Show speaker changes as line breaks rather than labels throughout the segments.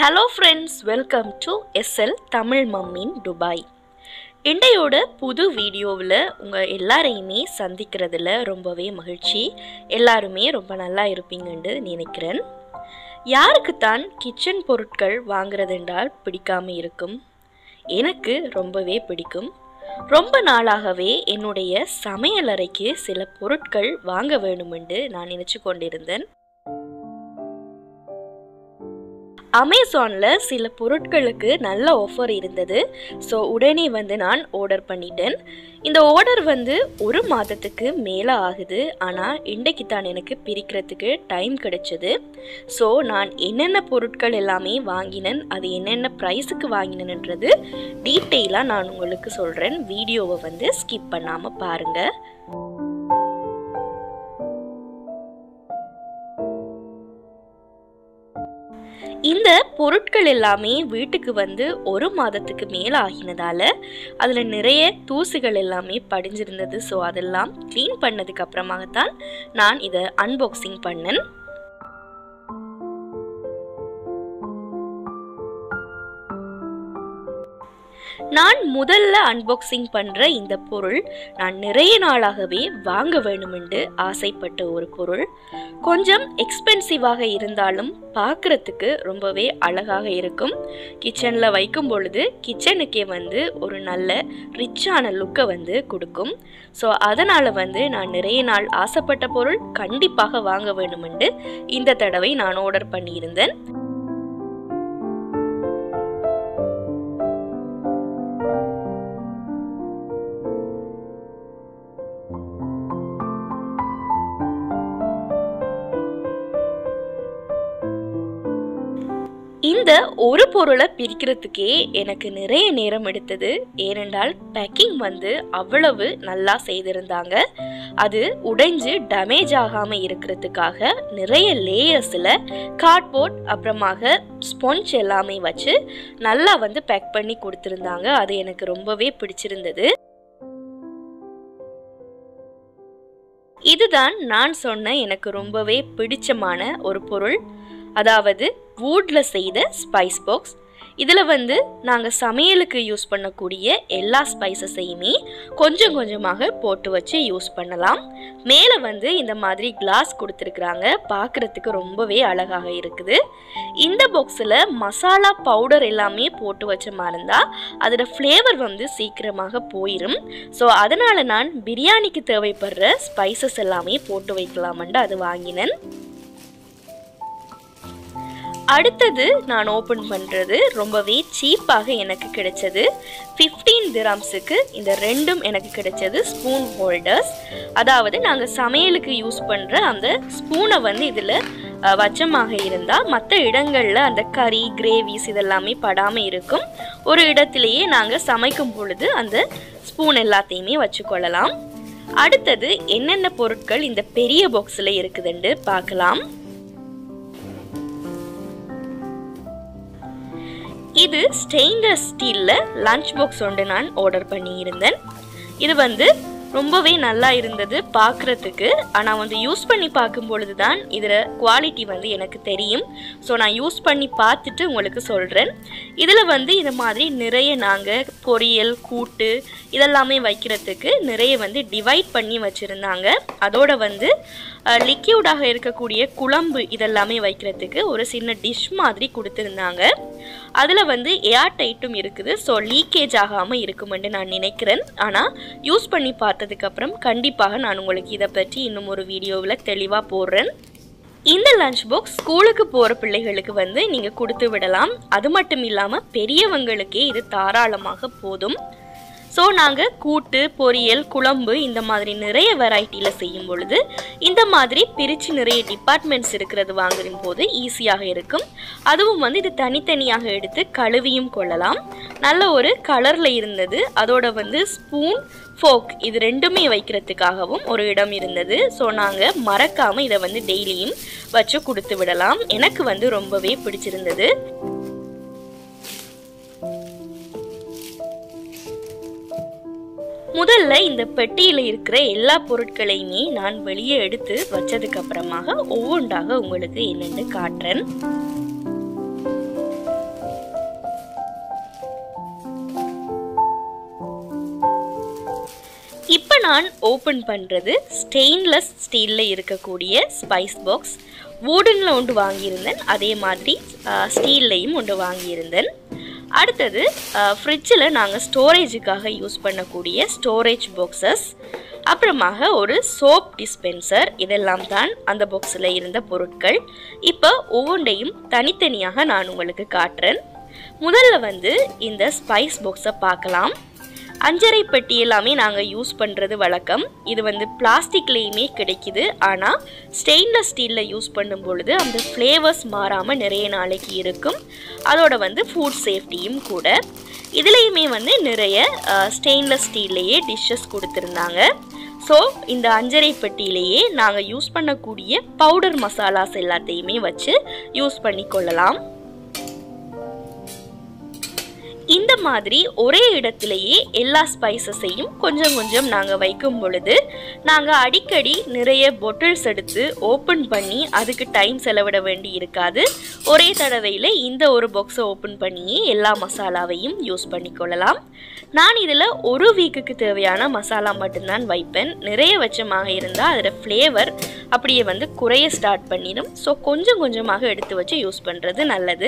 Hello friends, welcome to SL Tamil Mummy in Dubai. இன்றையோட புது வீடியோவில் உங்கள் எல்லாரையுமே சந்திக்கிறதுல ரொம்பவே மகிழ்ச்சி. எல்லாருமே ரொம்ப நல்லா இருப்பீங்கன்னு நினைக்கிறேன். யாருக்குத்தான் கிச்சன் பொருட்கள் வாங்குறதென்றால் பிடிக்காமல் இருக்கும்? எனக்கு ரொம்பவே பிடிக்கும். ரொம்ப நாளாகவே என்னுடைய சமையலறைக்கு சில பொருட்கள் வாங்க வேணுமென்று நான் நினச்சி கொண்டிருந்தேன். அமேசானில் சில பொருட்களுக்கு நல்ல ஆஃபர் இருந்தது. ஸோ உடனே நான் ஆர்டர் பண்ணிட்டேன். இந்த ஆர்டர் ஒரு மாதத்துக்கு மேலே ஆகுது. ஆனால் இன்றைக்கு தான் எனக்கு பிரிக்கிறதுக்கு டைம் கிடைச்சது. ஸோ நான் என்னென்ன பொருட்கள் எல்லாமே வாங்கினேன், அது என்னென்ன ப்ரைஸுக்கு வாங்கினேன்ன்றது டீட்டெயிலாக நான் உங்களுக்கு சொல்கிறேன். வீடியோவை ஸ்கிப் பண்ணாமல் பாருங்கள். இந்த பொருட்கள் எல்லாமே வீட்டுக்கு ஒரு மாதத்துக்கு மேலே ஆகினதால அதில் நிறைய தூசுகள் எல்லாமே படிஞ்சிருந்தது. ஸோ அதெல்லாம் க்ளீன் பண்ணதுக்கு அப்புறமாகத்தான் நான் இதை அன்பாக்சிங் பண்ணேன். நான் முதல்ல அன்பாக்சிங் பண்ணுற இந்த பொருள் நான் நிறைய நாளாகவே வாங்க வேணுமென்று ஆசைப்பட்ட ஒரு பொருள். கொஞ்சம் எக்ஸ்பென்சிவாக இருந்தாலும் பார்க்குறதுக்கு ரொம்பவே அழகாக இருக்கும். கிச்சனில் வைக்கும் பொழுது கிச்சனுக்கே ஒரு நல்ல ரிச்சான லுக்கை கொடுக்கும். ஸோ அதனால் நான் நிறைய நாள் ஆசைப்பட்ட பொருள் கண்டிப்பாக வாங்க வேணுமென்று இந்த தடவை நான் ஆர்டர் பண்ணியிருந்தேன். இந்த ஒரு பொருளை பிரிக்கிறதுக்கே எனக்கு நிறைய நேரம் எடுத்தது. ஏனென்றால் பேக்கிங் அவ்வளவு நல்லா செய்திருந்தாங்க. அது உடைஞ்சு டேமேஜ் ஆகாமல் இருக்கிறதுக்காக நிறைய லேயர்ஸில் கார்ட்போர்ட் அப்புறமாக ஸ்பாஞ்ச் எல்லாமே வச்சு நல்லா பேக் பண்ணி கொடுத்துருந்தாங்க. அது எனக்கு ரொம்பவே பிடிச்சிருந்தது. இதுதான் நான் சொன்ன எனக்கு ரொம்பவே பிடிச்சமான ஒரு பொருள். அதாவது வுட்டில் செய்த ஸ்பைஸ் பாக்ஸ். இதில் நாங்கள் சமையலுக்கு யூஸ் பண்ணக்கூடிய எல்லா ஸ்பைசஸையுமே கொஞ்சம் கொஞ்சமாக போட்டு வச்சு யூஸ் பண்ணலாம். மேலே இந்த மாதிரி கிளாஸ் கொடுத்துருக்குறாங்க. பார்க்குறதுக்கு ரொம்பவே அழகாக இருக்குது. இந்த பாக்ஸில் மசாலா பவுடர் எல்லாமே போட்டு வச்ச மாதிரி இருந்தால் அதோட ஃப்ளேவர் சீக்கிரமாக போயிடும். ஸோ அதனால் நான் பிரியாணிக்கு தேவைப்படுற ஸ்பைசஸ் எல்லாமே போட்டு வைக்கலாமண்டு அது வாங்கினேன். அடுத்தது நான் ஓப்பன் பண்ணுறது ரொம்பவே சீப்பாக எனக்கு கிடைச்சது. 15 dirhamsக்கு இந்த ரெண்டும் எனக்கு கிடைச்சது ஸ்பூன் ஹோல்டர்ஸ். அதாவது நாங்கள் சமையலுக்கு யூஸ் பண்ணுற அந்த ஸ்பூனை இதில் வச்சமாக இருந்தால் மற்ற இடங்களில் அந்த கறி கிரேவிஸ் இதெல்லாமே படாமல் இருக்கும். ஒரு இடத்துலையே நாங்கள் சமைக்கும் பொழுது அந்த ஸ்பூன் எல்லாத்தையுமே வச்சுக்கொள்ளலாம். அடுத்தது என்னென்ன பொருட்கள் இந்த பெரிய பாக்ஸில் இருக்குதுன்னு பார்க்கலாம். இது ஸ்டெயின்லெஸ் ஸ்டீலில் லஞ்ச் பாக்ஸ் ஒன்று நான் ஆர்டர் பண்ணியிருந்தேன். இது ரொம்பவே நல்லா இருந்தது பார்க்குறதுக்கு. ஆனால் யூஸ் பண்ணி பார்க்கும் பொழுது தான் இதில் குவாலிட்டி எனக்கு தெரியும். ஸோ நான் யூஸ் பண்ணி பார்த்துட்டு உங்களுக்கு சொல்கிறேன். இதில் இது மாதிரி நிறைய நாங்கள் பொரியல் கூட்டு இதெல்லாமே வைக்கிறதுக்கு நிறைய டிவைட் பண்ணி வச்சுருந்தாங்க. அதோட லிக்யூடாக இருக்கக்கூடிய குழம்பு இதெல்லாமே வைக்கிறதுக்கு ஒரு சின்ன டிஷ் மாதிரி கொடுத்துருந்தாங்க. அதில் ஏர் டைட்டும் இருக்குது. ஸோ லீக்கேஜ் ஆகாமல் இருக்குமென்று நான் நினைக்கிறேன். ஆனால் யூஸ் பண்ணி பார்த்ததுக்கப்புறம் கண்டிப்பாக நான் உங்களுக்கு இதை பற்றி இன்னும் ஒரு வீடியோவில் தெளிவாக போடுறேன். இந்த லஞ்ச் பாக்ஸ் ஸ்கூலுக்கு போகிற பிள்ளைகளுக்கு நீங்கள் கொடுத்து விடலாம். அது மட்டும் இல்லாமல் பெரியவங்களுக்கே இது தாராளமாக போதும். ஸோ நாங்கள் கூட்டு பொரியல் குழம்பு இந்த மாதிரி நிறைய வெரைட்டியில் செய்யும் பொழுது இந்த மாதிரி பிரித்து நிறைய டிபார்ட்மெண்ட்ஸ் இருக்கிறது வாங்கும் போது ஈஸியாக இருக்கும். அதுவும் இது தனித்தனியாக எடுத்து கழுவியும் கொள்ளலாம். நல்ல ஒரு கலரில் இருந்தது. அதோட ஸ்பூன் ஃபோக் இது ரெண்டுமே வைக்கிறதுக்காகவும் ஒரு இடம் இருந்தது. ஸோ நாங்கள் மறக்காமல் இதை டெய்லியும் வச்சு கொடுத்து விடலாம். எனக்கு ரொம்பவே பிடிச்சிருந்தது. முதல்ல இந்த பெட்டியில் இருக்கிற எல்லா பொருட்களையுமே நான் வெளியே எடுத்து வச்சதுக்கு அப்புறமாக ஒவ்வொன்றாக உங்களுக்கு என்னென்னு காட்டுறேன். நான் ஓப்பன் பண்ணுறது ஸ்டெயின்லெஸ் ஸ்டீலில் இருக்கக்கூடிய ஸ்பைஸ் பாக்ஸ். வுடனில் ஒன்று வாங்கியிருந்தேன், அதே மாதிரி ஸ்டீல்லையும் ஒன்று வாங்கியிருந்தேன். அடுத்தது ஃப்ரிட்ஜில் நாங்கள் ஸ்டோரேஜுக்காக யூஸ் பண்ணக்கூடிய ஸ்டோரேஜ் பாக்ஸஸ், அப்புறமாக ஒரு சோப் டிஸ்பென்சர். இதெல்லாம் தான் அந்த பாக்ஸில் இருந்த பொருட்கள். இப்போ ஒவ்வொன்றையும் தனித்தனியாக நான் உங்களுக்கு காட்டுறேன். முதல்ல வந்து இந்த ஸ்பைஸ் பாக்ஸை பார்க்கலாம். அஞ்சரை பெட்டி எல்லாமே நாங்கள் யூஸ் பண்ணுறது வழக்கம். இது வந்து பிளாஸ்டிக்லேயுமே கிடைக்குது, ஆனால் ஸ்டெயின்லெஸ் ஸ்டீலில் யூஸ் பண்ணும் பொழுது அந்த ஃப்ளேவர்ஸ் மாறாமல் நிறைய நாளைக்கு இருக்கும். அதோட வந்து ஃபுட் சேஃப்டியும் கூட. இதுலேயுமே வந்து நிறைய ஸ்டெயின்லெஸ் ஸ்டீல்லையே டிஷ்ஷஸ் கொடுத்துருந்தாங்க. ஸோ இந்த அஞ்சரை பெட்டியிலேயே நாங்கள் யூஸ் பண்ணக்கூடிய பவுடர் மசாலாஸ் எல்லாத்தையுமே வச்சு யூஸ் பண்ணி கொள்ளலாம். இந்த மாதிரி ஒரே இடத்துலையே எல்லா ஸ்பைசஸையும் கொஞ்சம் கொஞ்சம் நாங்கள் வைக்கும் பொழுது நாங்கள் அடிக்கடி நிறைய பொட்டில்ஸ் எடுத்து ஓப்பன் பண்ணி அதுக்கு டைம் செலவிட வேண்டி இருக்காது. ஒரே தடவையில் இந்த ஒரு பாக்ஸை ஓப்பன் பண்ணியே எல்லா மசாலாவையும் யூஸ் பண்ணிக்கொள்ளலாம். நான் இதில் ஒரு வீக்குக்கு தேவையான மசாலா மட்டும்தான் வைப்பேன். நிறைய வச்சமாக இருந்தால் அதோட ஃப்ளேவர் அப்படியே வந்து குறைய ஸ்டார்ட் பண்ணிடும். ஸோ கொஞ்சம் கொஞ்சமாக எடுத்து வச்சு யூஸ் பண்ணுறது நல்லது.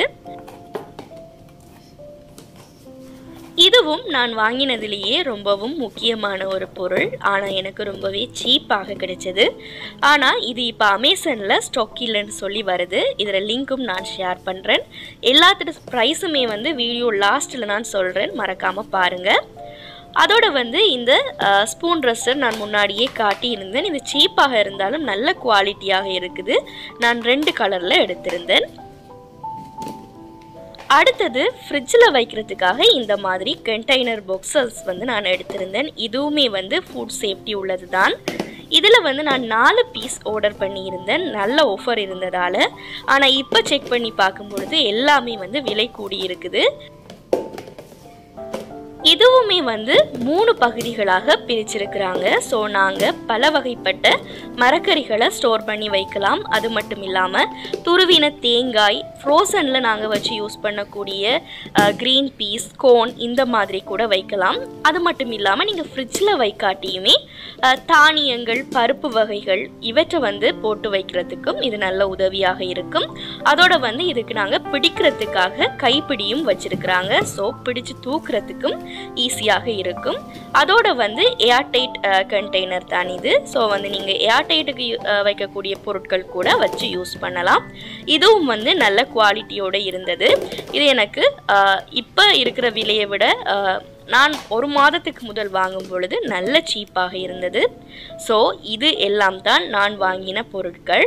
இதுவும் நான் வாங்கினதிலேயே ரொம்பவும் முக்கியமான ஒரு பொருள், ஆனால் எனக்கு ரொம்பவே சீப்பாக கிடைச்சது. ஆனால் இது இப்போ அமேசானில் ஸ்டாக் இல்லைன்னு சொல்லி வருது. இதில் லிங்க்கும் நான் ஷேர் பண்ணுறேன். எல்லாத்தோட ப்ரைஸுமே வந்து வீடியோ லாஸ்ட்டில் நான் சொல்கிறேன், மறக்காமல் பாருங்கள். அதோட வந்து இந்த ஸ்பூன் ட்ரெஸ்ஸர் நான் முன்னாடியே காட்டியிருந்தேன். இது சீப்பாக இருந்தாலும் நல்ல குவாலிட்டியாக இருக்குது. நான் 2 கலரில் எடுத்திருந்தேன். அடுத்தது ஃப்ரிட்ஜில் வைக்கிறதுக்காக இந்த மாதிரி கண்டெய்னர் பாக்ஸஸ் வந்து நான் எடுத்திருந்தேன். இதுவுமே வந்து ஃபுட் சேஃப்டி உள்ளது தான். இதில் வந்து நான் 4 பீஸ் ஆர்டர் பண்ணியிருந்தேன், நல்ல ஆஃபர் இருந்ததால். ஆனால் இப்போ செக் பண்ணி பார்க்கும்பொழுது எல்லாமே வந்து விலை கூடி இருக்குது. இதுவுமே வந்து 3 பகுதிகளாக பிரிச்சிருக்கிறாங்க. ஸோ நாங்கள் பல வகைப்பட்ட மரக்கறிகளை ஸ்டோர் பண்ணி வைக்கலாம். அது மட்டும் இல்லாமல் துருவின தேங்காய், ஃப்ரோசனில் நாங்கள் வச்சு யூஸ் பண்ணக்கூடிய க்ரீன் பீஸ், கோன் இந்த மாதிரி கூட வைக்கலாம். அது மட்டும் இல்லாமல் நீங்கள் ஃப்ரிட்ஜில் வைக்காட்டியுமே தானியங்கள், பருப்பு வகைகள் இவற்றை வந்து போட்டு வைக்கிறதுக்கும் இது நல்ல உதவியாக இருக்கும். அதோட வந்து இதுக்கு நாங்கள் பிடிக்கிறதுக்காக கைப்பிடியும் வச்சிருக்கிறாங்க. ஸோ பிடிச்சு தூக்குறதுக்கும் ஈஸியாக இருக்கும். அதோட வந்து ஏர்டைட் கண்டெய்னர் தான் இது. ஸோ வந்து நீங்கள் ஏர்டைட்டுக்கு வைக்கக்கூடிய பொருட்கள் கூட வச்சு யூஸ் பண்ணலாம். இதுவும் வந்து நல்ல குவாலிட்டியோடு இருந்தது. இது எனக்கு இப்போ இருக்கிற விலையை விட நான் 1 மாதத்துக்கு முதல் வாங்கும் பொழுது நல்ல சீப்பாக இருந்தது. ஸோ இது எல்லாம் தான் நான் வாங்கின பொருட்கள்.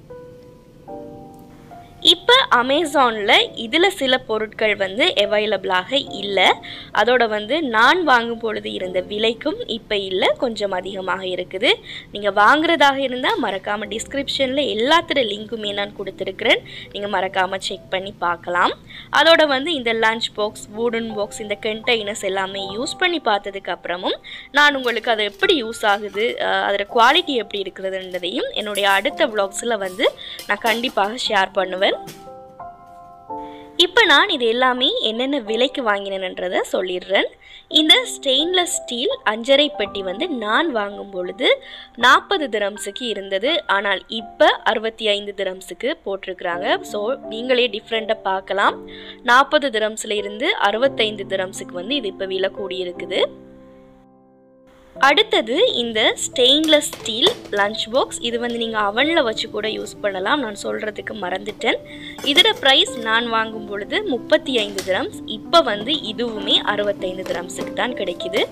இப்போ அமேசானில் இதில் சில பொருட்கள் வந்து அவைலபிளாக இல்லை. அதோட வந்து நான் வாங்கும் பொழுது இருந்த விலைக்கும் இப்போ இல்லை, கொஞ்சம் அதிகமாக இருக்குது. நீங்கள் வாங்குறதாக இருந்தால் மறக்காமல் டிஸ்கிரிப்ஷனில் எல்லாத்தோட லிங்க்குமே நான் கொடுத்துருக்குறேன், நீங்கள் மறக்காமல் செக் பண்ணி பார்க்கலாம். அதோட வந்து இந்த லஞ்ச் பாக்ஸ், வுடன் பாக்ஸ், இந்த கண்டெய்னர்ஸ் எல்லாமே யூஸ் பண்ணி பார்த்ததுக்கு அப்புறமும் நான் உங்களுக்கு அது எப்படி யூஸ் ஆகுது, அதோட குவாலிட்டி எப்படி இருக்கிறதுன்றதையும் என்னுடைய அடுத்த விளாக்ஸில் வந்து நான் கண்டிப்பாக ஷேர் பண்ணுவேன். இப்போ நான் இது எல்லாமே என்னென்ன விலைக்கு வாங்கினேன்றதை சொல்லிடுறேன். இந்த ஸ்டெயின்லெஸ் ஸ்டீல் அஞ்சரை பெட்டி வந்து நான் வாங்கும் பொழுது 40 திரம்ஸுக்கு இருந்தது. ஆனால் இப்போ 65 திரம்ஸுக்கு போட்டிருக்கிறாங்க. ஸோ நீங்களே டிஃப்ரெண்ட்டாக பார்க்கலாம். 40 திரம்ஸில் இருந்து 65 திரம்ஸுக்கு வந்து இது இப்போ விலை கூடியிருக்குது. அடுத்தது இந்த ஸ்டெயின்லெஸ் ஸ்டீல் லஞ்ச் பாக்ஸ். இது வந்து நீங்கள் அவனில் வச்சு கூட யூஸ் பண்ணலாம். நான் சொல்கிறதுக்கு மறந்துட்டேன். இதோட ப்ரைஸ் நான் வாங்கும் பொழுது 35 திரம்ஸ். இப்போ வந்து இதுவுமே 65 திரம்ஸுக்கு தான் கிடைக்குது.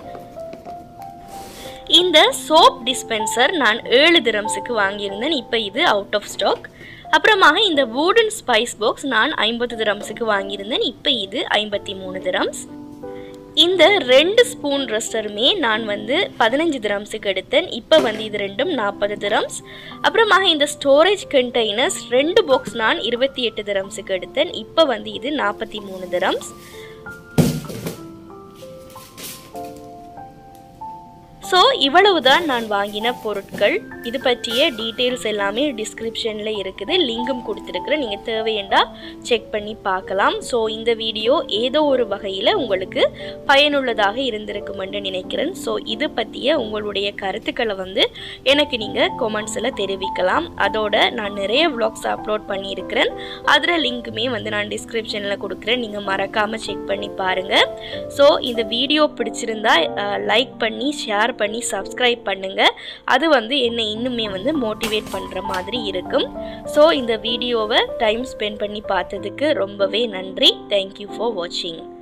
இந்த சோப் டிஸ்பென்சர் நான் 7 திரம்ஸுக்கு வாங்கியிருந்தேன். இப்போ இது அவுட் ஆஃப் ஸ்டாக். அப்புறமாக இந்த வுடன் ஸ்பைஸ் பாக்ஸ் நான் 50 திரம்ஸுக்கு வாங்கியிருந்தேன். இப்போ இது 53 திரம்ஸ். இந்த 2 ஸ்பூன் ரஸ்டருமே நான் வந்து 15 திரம்ஸுக்கு எடுத்தேன். இப்போ வந்து இது ரெண்டும் 40 திரம்ஸ். அப்புறமாக இந்த ஸ்டோரேஜ் கண்டெய்னர்ஸ் 2 பாக்ஸ் நான் 28 திரம்ஸுக்கு எடுத்தேன். இப்போ வந்து இது 43 திரம்ஸ். ஸோ இவ்வளவுதான் நான் வாங்கின பொருட்கள். இது பற்றிய டீட்டெயில்ஸ் எல்லாமே டிஸ்கிரிப்ஷனில் இருக்குது, லிங்கும் கொடுத்துருக்குறேன், நீங்கள் தேவையண்டா செக் பண்ணி பார்க்கலாம். ஸோ இந்த வீடியோ ஏதோ ஒரு வகையில் உங்களுக்கு பயனுள்ளதாக இருந்திருக்குமென்று நினைக்கிறேன். ஸோ இது பற்றிய உங்களுடைய கருத்துக்களை வந்து எனக்கு நீங்கள் கொமெண்ட்ஸில் தெரிவிக்கலாம். அதோட நான் நிறைய vlogs அப்லோட் பண்ணியிருக்கிறேன், அதில் லிங்க்குமே வந்து நான் டிஸ்கிரிப்ஷனில் கொடுக்குறேன், நீங்கள் மறக்காமல் செக் பண்ணி பாருங்கள். ஸோ இந்த வீடியோ பிடிச்சிருந்தா லைக் பண்ணி ஷேர் பண்ணி சப்ஸ்கிரைப் பண்ணுங்க. அது வந்து என்னை இன்னுமே வந்து மோட்டிவேட் பண்ற மாதிரி இருக்கும். ஸோ இந்த வீடியோவை டைம் ஸ்பெண்ட் பண்ணி பார்த்ததுக்கு ரொம்பவே நன்றி. தேங்க்யூ ஃபார் வாட்சிங்.